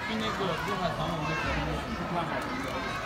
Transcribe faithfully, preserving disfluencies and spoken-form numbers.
去那个滨海长隆的时候，不看海豚的。